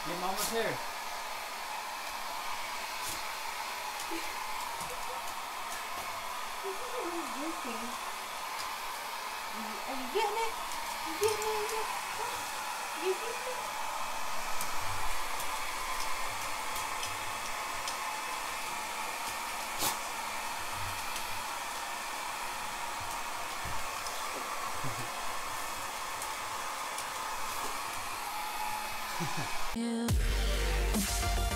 Get Mama's hair. Are you getting it? You getting it? You getting it? Yeah.